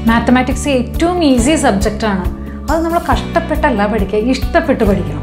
Mathematics ഏറ്റവും easy സബ്ജക്റ്റാണ്. അത് നമ്മൾ കഷ്ടപ്പെട്ടല്ല പഠിക്കുക, ഇഷ്ടപ്പെട്ട് പഠിക്കണം.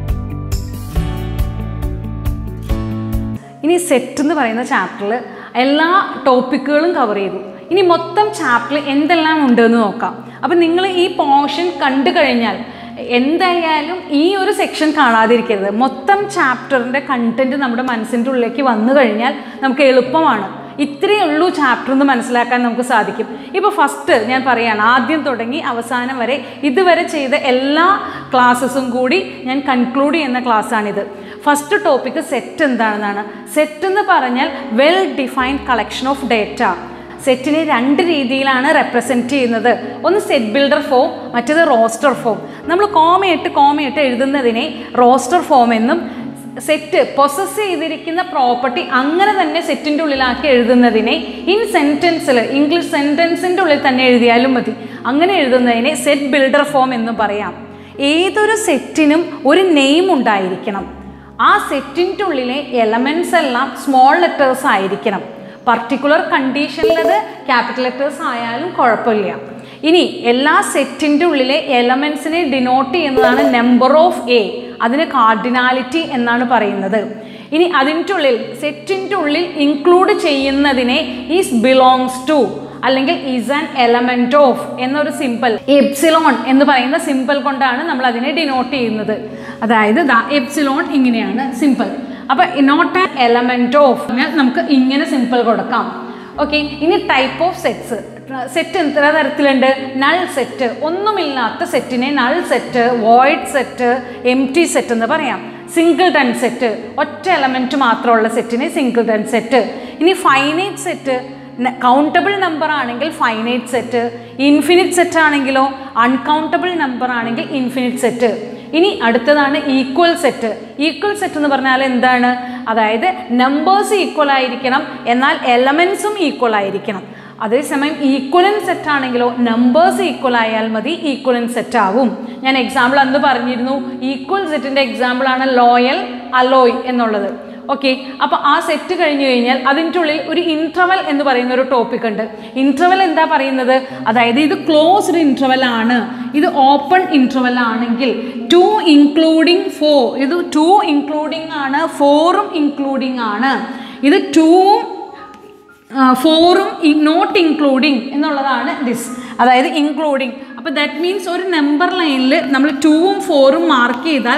ഇനി സെറ്റ് എന്ന് പറയുന്ന ചാപ്റ്ററിൽ എല്ലാ ടോപ്പിക്കുകളും കവർ ചെയ്തു. ഇനി മൊത്തം ചാപ്റ്ററിൽ എന്തെല്ലാം ഉണ്ടെന്ന് നോക്കാം. അപ്പം നിങ്ങൾ ഈ പോർഷൻ കണ്ടു കഴിഞ്ഞാൽ എന്തായാലും ഈ ഒരു സെക്ഷൻ കാണാതിരിക്കരുത്. മൊത്തം ചാപ്റ്ററിൻ്റെ കണ്ടൻറ്റ് നമ്മുടെ മനസ്സിൻ്റെ ഉള്ളിലേക്ക് വന്നു കഴിഞ്ഞാൽ നമുക്ക് എളുപ്പമാണ്. ഇത്രയേ ഉള്ളൂ ചാപ്റ്റർ എന്ന് മനസ്സിലാക്കാൻ നമുക്ക് സാധിക്കും. ഇപ്പോൾ ഫസ്റ്റ് ഞാൻ പറയുകയാണ്, ആദ്യം തുടങ്ങി അവസാനം വരെ ഇതുവരെ ചെയ്ത എല്ലാ ക്ലാസ്സസും കൂടി ഞാൻ കൺക്ലൂഡ് ചെയ്യുന്ന ക്ലാസ്സാണിത്. ഫസ്റ്റ് ടോപ്പിക്ക് സെറ്റ് എന്താണെന്നാണ്. സെറ്റ് എന്ന് പറഞ്ഞാൽ well defined collection of data. സെറ്റിനെ രണ്ട് രീതിയിലാണ് റെപ്രസെൻറ്റ് ചെയ്യുന്നത്. ഒന്ന് സെറ്റ് ബിൽഡർ ഫോം, മറ്റേത് റോസ്റ്റർ ഫോം. നമ്മൾ കോമയിട്ട് എഴുതുന്നതിനെ റോസ്റ്റർ ഫോം എന്നും, സെറ്റ് പൊസസ് ചെയ്തിരിക്കുന്ന പ്രോപ്പർട്ടി അങ്ങനെ തന്നെ സെറ്റിൻ്റെ ഉള്ളിലാക്കി എഴുതുന്നതിനെ ഇൻ സെൻറ്റൻസിൽ, ഇംഗ്ലീഷ് സെൻറ്റൻസിൻ്റെ ഉള്ളിൽ തന്നെ എഴുതിയാലും മതി, അങ്ങനെ എഴുതുന്നതിനെ സെറ്റ് ബിൽഡർ ഫോം എന്ന് പറയാം. ഏതൊരു സെറ്റിനും ഒരു നെയിം ഉണ്ടായിരിക്കണം. ആ സെറ്റിൻ്റെ ഉള്ളിലെ എലമെൻറ്റ്സ് എല്ലാം സ്മോൾ ലെറ്റേഴ്സ് ആയിരിക്കണം. പർട്ടിക്കുലർ കണ്ടീഷനിലത് ക്യാപിറ്റൽ ലെറ്റേഴ്സ് ആയാലും കുഴപ്പമില്ല. ഇനി എല്ലാ സെറ്റിൻ്റെ ഉള്ളിലെ എലമെൻറ്റ്സിനെ ഡിനോട്ട് ചെയ്യുന്നതാണ് നമ്പർ ഓഫ് എ. അതിന് കാർഡിനാലിറ്റി എന്നാണ് പറയുന്നത്. ഇനി അതിൻ്റെ ഉള്ളിൽ സെറ്റിൻ്റെ ഉള്ളിൽ ഇൻക്ലൂഡ് ചെയ്യുന്നതിനെ ഈസ് ബിലോങ്സ് ടു അല്ലെങ്കിൽ ഈസ് ആൻ എലമെൻറ്റ് ഓഫ് എന്നൊരു സിമ്പിൾ, എപ്സിലോൺ എന്ന് പറയുന്ന സിമ്പിൾ കൊണ്ടാണ് നമ്മൾ അതിനെ ഡിനോട്ട് ചെയ്യുന്നത്. അതായത് എപ്സിലോൺ ഇങ്ങനെയാണ് സിമ്പിൾ. അപ്പോൾ നോട്ട് ആൻ എലമെൻറ്റ് ഓഫ് നമുക്ക് ഇങ്ങനെ സിമ്പിൾ കൊടുക്കാം. ഓക്കെ. ഇനി ടൈപ്പ് ഓഫ് സെറ്റ്സ്. സെറ്റ് എത്ര തരത്തിലുണ്ട്? നൾ സെറ്റ്, ഒന്നുമില്ലാത്ത സെറ്റിനെ null set, void set, empty set എന്ന് പറയാം. സിംഗിൾട്ടൺ സെറ്റ്, ഒറ്റ എലമെൻറ്റ് മാത്രമുള്ള സെറ്റിനെ സിംഗിൾട്ടൺ സെറ്റ്. ഇനി ഫൈനൈറ്റ് സെറ്റ്, കൗണ്ടബിൾ നമ്പർ ആണെങ്കിൽ ഫൈനൈറ്റ് സെറ്റ്, ഇൻഫിനിറ്റ് സെറ്റ് ആണെങ്കിലോ അൺകൗണ്ടബിൾ നമ്പർ ആണെങ്കിൽ ഇൻഫിനിറ്റ് സെറ്റ്. ഇനി അടുത്തതാണ് ഈക്വൽ സെറ്റ്. ഈക്വൽ സെറ്റ് എന്ന് പറഞ്ഞാൽ എന്താണ്? അതായത് നമ്പേഴ്സ് ഈക്വൽ ആയിരിക്കണം, എന്നാൽ എലമെൻസും ഈക്വൽ ആയിരിക്കണം. അതേസമയം ഈക്വലൻ സെറ്റ് ആണെങ്കിലോ നമ്പേഴ്സ് ഈക്വൽ ആയാൽ മതി, ഈക്വലൻ സെറ്റ് ആവും. ഞാൻ എക്സാമ്പിൾ അന്ന് പറഞ്ഞിരുന്നു. ഈക്വൽ സെറ്റിൻ്റെ എക്സാമ്പിളാണ് ലോയൽ, അലോയ് എന്നുള്ളത്. ഓക്കെ. അപ്പോൾ ആ സെറ്റ് കഴിഞ്ഞു കഴിഞ്ഞാൽ അതിൻ്റെ ഉള്ളിൽ ഒരു ഇൻട്രവൽ എന്ന് പറയുന്ന ഒരു ടോപ്പിക് ഉണ്ട്. ഇൻട്രവൽ എന്താ പറയുന്നത്? അതായത് ഇത് ക്ലോസ്ഡ് ഇൻട്രവൽ ആണ്, ഇത് ഓപ്പൺ ഇൻട്രവൽ ആണെങ്കിൽ 2 ഇൻക്ലൂഡിങ് 4, ഇത് 2 ഇൻക്ലൂഡിങ് ആണ്, 4ഉം ഇൻക്ലൂഡിങ് ആണ്. ഇത് 2ഉം 4ഉം നോട്ട് ഇൻക്ലൂഡിങ് എന്നുള്ളതാണ് ദിസ്, അതായത് ഇൻക്ലൂഡിങ്. അപ്പോൾ ദാറ്റ് മീൻസ് ഒരു നമ്പർ ലൈനിൽ നമ്മൾ 2ഉം 4ഉം മാർക്ക് ചെയ്താൽ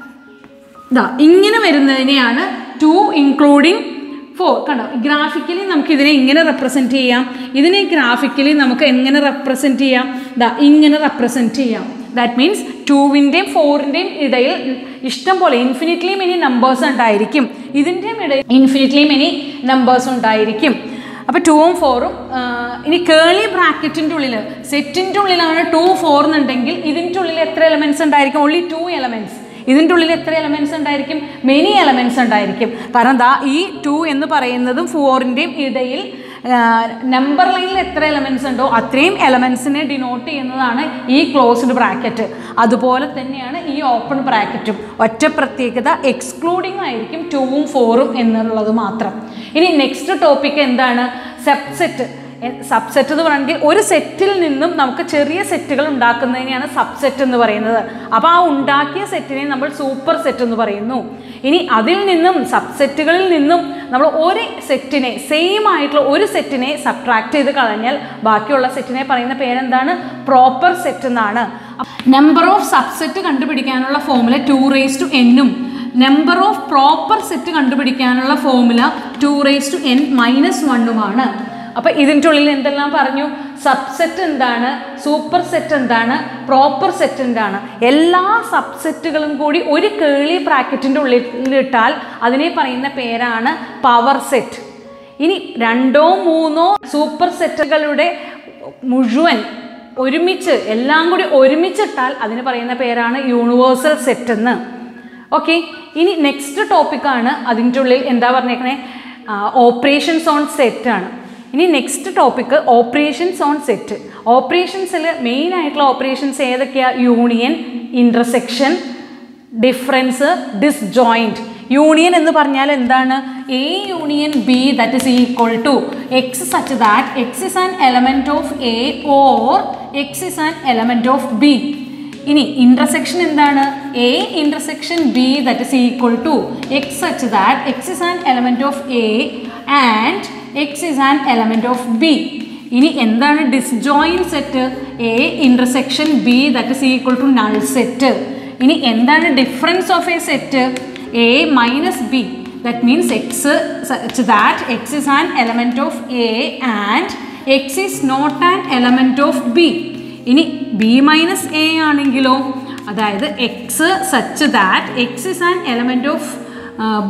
ഇങ്ങനെ വരുന്നതിനെയാണ് 2 ഇൻക്ലൂഡിങ് 4. കണ്ടോ? ഗ്രാഫിക്കലി നമുക്ക് ഇതിനെ ഇങ്ങനെ റെപ്രസെൻറ്റ് ചെയ്യാം, ഇതിനെ ഗ്രാഫിക്കലി നമുക്ക് എങ്ങനെ റെപ്രസെൻറ്റ് ചെയ്യാം? ഇങ്ങനെ റെപ്രസെൻറ്റ് ചെയ്യാം. ദാറ്റ് മീൻസ് 2വിൻ്റെയും 4ൻ്റെയും ഇടയിൽ ഇഷ്ടം പോലെ ഇൻഫിനിറ്റ്ലി മെനി നമ്പേഴ്സ് ഉണ്ടായിരിക്കും, ഇതിൻ്റെയും ഇടയിൽ ഇൻഫിനിറ്റ്ലി മെനി നമ്പേഴ്സ് ഉണ്ടായിരിക്കും. അപ്പോൾ 2ഉം 4ഉം. ഇനി കേളി ബ്രാക്കറ്റിൻ്റെ ഉള്ളിൽ സെറ്റിൻ്റെ ഉള്ളിലാണ് 2, 4 എന്നുണ്ടെങ്കിൽ ഇതിൻ്റെ ഉള്ളിൽ എത്ര എലമെൻറ്റ്സ് ഉണ്ടായിരിക്കും? Only 2 elements. ഇതിൻ്റെ ഉള്ളിൽ എത്ര എലമെൻറ്റ്സ് ഉണ്ടായിരിക്കും? മെനി എലമെൻറ്റ്സ് ഉണ്ടായിരിക്കും. കാരണം ഈ 2 എന്ന് പറയുന്നതും 4ൻ്റെയും ഇടയിൽ നമ്പർ ലൈനിൽ എത്ര എലമെൻറ്റ്സ് ഉണ്ടോ അത്രയും എലമെൻറ്റ്സിനെ ഡിനോട്ട് ചെയ്യുന്നതാണ് ഈ ക്ലോസ്ഡ് ബ്രാക്കറ്റ്. അതുപോലെ തന്നെയാണ് ഈ ഓപ്പൺ ബ്രാക്കറ്റും. ഒറ്റ പ്രത്യേകത, എക്സ്ക്ലൂഡിങ് ആയിരിക്കും 2ഉം 4ഉം എന്നുള്ളത് മാത്രം. ഇനി നെക്സ്റ്റ് ടോപ്പിക്ക് എന്താണ്? സബ്സെറ്റ്. സബ്സെറ്റ് എന്ന് പറയുകയാണെങ്കിൽ ഒരു സെറ്റിൽ നിന്നും നമുക്ക് ചെറിയ സെറ്റുകൾ ഉണ്ടാക്കുന്നതിനെയാണ് സബ്സെറ്റ് എന്ന് പറയുന്നത്. അപ്പോൾ ആ ഉണ്ടാക്കിയ സെറ്റിനെ നമ്മൾ സൂപ്പർ സെറ്റ് എന്ന് പറയുന്നു. ഇനി അതിൽ നിന്നും സബ്സെറ്റുകളിൽ നിന്നും നമ്മൾ ഒരു സെറ്റിനെ, സെയിം ആയിട്ടുള്ള ഒരു സെറ്റിനെ സബ്ട്രാക്ട് ചെയ്ത് കളഞ്ഞാൽ ബാക്കിയുള്ള സെറ്റിനെ പറയുന്ന പേരെന്താണ്? പ്രോപ്പർ സെറ്റ് എന്നാണ്. നമ്പർ ഓഫ് സബ്സെറ്റ് കണ്ടുപിടിക്കാനുള്ള formula 2n number of proper set കണ്ടുപിടിക്കാനുള്ള ഫോമുല 2n-1 അപ്പോൾ ഇതിൻ്റെ ഉള്ളിൽ എന്തെല്ലാം പറഞ്ഞു? സബ്സെറ്റ് എന്താണ്, സൂപ്പർ സെറ്റ് എന്താണ്, പ്രോപ്പർ സെറ്റ് എന്താണ്. എല്ലാ സബ്സെറ്റുകളും കൂടി ഒരു കേളി ബ്രാക്കറ്റിൻ്റെ ഉള്ളിലിട്ടാൽ അതിനെ പറയുന്ന പേരാണ് പവർ സെറ്റ്. ഇനി 2ഓ 3ഓ സൂപ്പർ സെറ്റുകളുടെ മുഴുവൻ ഒരുമിച്ച് എല്ലാം കൂടി ഒരുമിച്ചിട്ടാൽ അതിന് പറയുന്ന പേരാണ് യൂണിവേഴ്സൽ സെറ്റ് എന്ന്. ഓക്കെ. ഇനി നെക്സ്റ്റ് ടോപ്പിക്കാണ്. അതിൻ്റെ ഉള്ളിൽ എന്താ പറഞ്ഞേക്കണേ? ഓപ്പറേഷൻസ് ഓൺ സെറ്റ് ആണ്. ഇനി next topic operations on set. ഓപ്പറേഷൻസിൽ മെയിൻ ആയിട്ടുള്ള ഓപ്പറേഷൻസ് ഏതൊക്കെയാണ്? Union, intersection, difference, disjoint. Union എന്ന് പറഞ്ഞാൽ എന്താണ്? A union B that is equal to X such that X is an element of A or X is an element of B. ഇനി intersection എന്താണ്? A intersection B that is equal to X such that X is an element of A and X is an element of B. ഇനി എന്താണ് disjoint set? A intersection B that is equal to null set. ഇനി എന്താണ് difference of a set? A minus B. That means X such that X is an element of A and X is not an element of B. ഇനി B minus A ആണെങ്കിലോ, അതായത് X such that X is an element of B,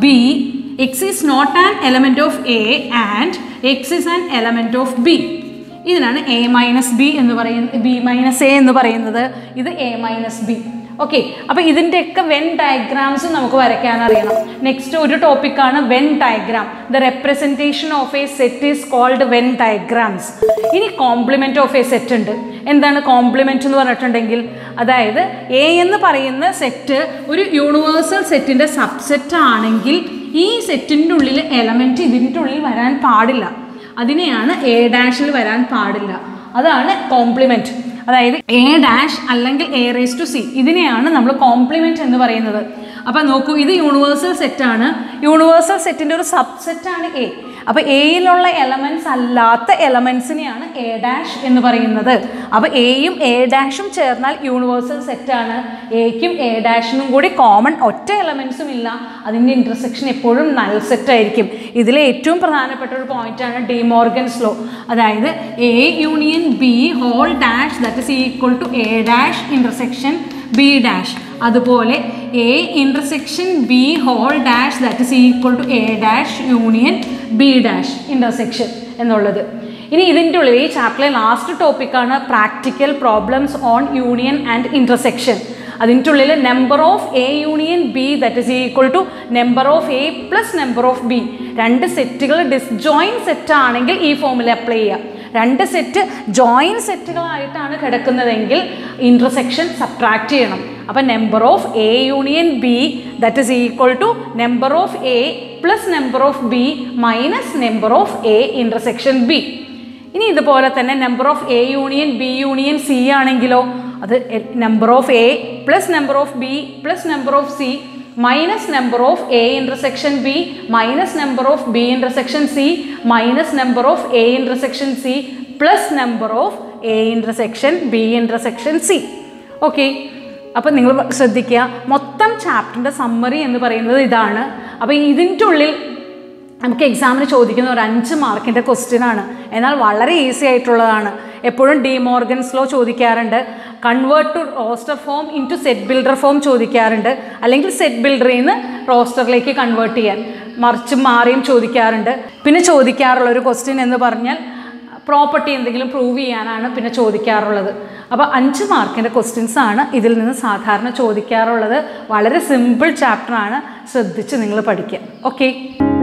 X is not an element of A and X is an element of B. ഇതിനാണ് A minus B എന്ന് പറയുന്നത്, B minus A എന്ന് പറയുന്നത്. ഇത് A minus B. Okay, അപ്പോൾ ഇതിൻ്റെയൊക്കെ when diagrams നമുക്ക് വരയ്ക്കാൻ അറിയണം. നെക്സ്റ്റ് ഒരു ടോപ്പിക്കാണ് Venn diagram. The representation of a set is called Venn diagrams. ഇനി കോംപ്ലിമെൻറ്റ് ഓഫ് എ സെറ്റ് ഉണ്ട്. എന്താണ് കോംപ്ലിമെൻറ്റ് എന്ന് പറഞ്ഞിട്ടുണ്ടെങ്കിൽ, അതായത് എ എന്ന് പറയുന്ന സെറ്റ് ഒരു യൂണിവേഴ്സൽ സെറ്റിൻ്റെ സബ്സെറ്റ് ആണെങ്കിൽ ഈ സെറ്റിൻ്റെ ഉള്ളിൽ എലമെൻറ്റ് ഇതിൻ്റെ ഉള്ളിൽ വരാൻ പാടില്ല. അതിനെയാണ് എ ഡാഷിൽ വരാൻ പാടില്ല. അതാണ് കോംപ്ലിമെൻറ്റ്. അതായത് എ ഡാഷ് അല്ലെങ്കിൽ എ റേസ് ടു സി, ഇതിനെയാണ് നമ്മൾ കോംപ്ലിമെൻറ്റ് എന്ന് പറയുന്നത്. അപ്പോൾ നോക്കൂ, ഇത് യൂണിവേഴ്സൽ സെറ്റാണ്. യൂണിവേഴ്സൽ സെറ്റിൻ്റെ ഒരു സബ്സെറ്റാണ് എ. അപ്പോൾ എയിലുള്ള എലമെൻറ്റ്സ് അല്ലാത്ത എലമെൻറ്റ്സിനെയാണ് എ ഡാഷ് എന്ന് പറയുന്നത്. അപ്പോൾ എയും എ ഡാഷും ചേർന്നാൽ യൂണിവേഴ്സൽ സെറ്റാണ്. എക്കും എ ഡാഷിനും കൂടി കോമൺ ഒറ്റ എലമെൻറ്റ്സും ഇല്ല. അതിൻ്റെ ഇൻ്റർസെക്ഷൻ എപ്പോഴും നൾ സെറ്റ് ആയിരിക്കും. ഇതിലെ ഏറ്റവും പ്രധാനപ്പെട്ട ഒരു പോയിന്റാണ് ഡി മോർഗൻസ് ലോ. അതായത് A union B whole dash that is equal to A dash intersection B dash. അതുപോലെ A intersection B whole dash that is equal to A dash union B dash intersection എന്നുള്ളത്. ഇനി ഇതിൻ്റെ ഉള്ളിൽ ഈ ചാപ്റ്ററിലെ last ടോപ്പിക്കാണ് practical problems on union and intersection. അതിൻ്റെ ഉള്ളിൽ number of A union B that is equal to number of A plus number of B. രണ്ട് സെറ്റുകൾ ഡിസ്ജോയിൻറ്റ് സെറ്റ് ആണെങ്കിൽ ഈ ഫോമുല അപ്ലൈ ചെയ്യുക. രണ്ട് സെറ്റ് ജോയിൻറ്റ് സെറ്റുകളായിട്ടാണ് കിടക്കുന്നതെങ്കിൽ ഇൻ്റർസെക്ഷൻ സബ്ട്രാക്ട് ചെയ്യണം. അപ്പം number of A union B that is equal to number of A plus number of B minus number of A intersection B. ഇനി ഇതുപോലെ തന്നെ number of A union B union C ആണെങ്കിലോ, അത് number of A plus number of B plus number of C minus number of A intersection B minus number of B intersection C minus number of A intersection C plus number of A intersection B intersection C. Okay, അപ്പോൾ നിങ്ങൾ ശ്രദ്ധിക്കുക, മൊത്തം ചാപ്റ്ററിൻ്റെ summary എന്ന് പറയുന്നത് ഇതാണ്. അപ്പോൾ ഇതിൻ്റെ ഉള്ളിൽ നമുക്ക് എക്സാമിന് ചോദിക്കുന്ന ഒരു 5 മാർക്കിൻ്റെ ക്വസ്റ്റ്യനാണ്. എന്നാൽ വളരെ ഈസി ആയിട്ടുള്ളതാണ്. എപ്പോഴും ഡി മോർഗൻസ് ലോ ചോദിക്കാറുണ്ട്. Convert to roster form in to set builder form ചോദിക്കാറുണ്ട്. അല്ലെങ്കിൽ സെറ്റ് ബിൽഡറിൽ നിന്ന് റോസ്റ്ററിലേക്ക് കൺവേർട്ട് ചെയ്യാൻ മറിച്ചും മാറിയും ചോദിക്കാറുണ്ട്. പിന്നെ ചോദിക്കാറുള്ളൊരു ക്വസ്റ്റ്യൻ എന്ന് പറഞ്ഞാൽ പ്രോപ്പർട്ടി എന്തെങ്കിലും പ്രൂവ് ചെയ്യാനാണ് പിന്നെ ചോദിക്കാറുള്ളത്. അപ്പോൾ 5 മാർക്കിൻ്റെ ക്വസ്റ്റ്യൻസാണ് ഇതിൽ നിന്ന് സാധാരണ ചോദിക്കാറുള്ളത്. വളരെ സിമ്പിൾ ചാപ്റ്ററാണ്, ശ്രദ്ധിച്ച് നിങ്ങൾ പഠിക്കുക. ഓക്കെ.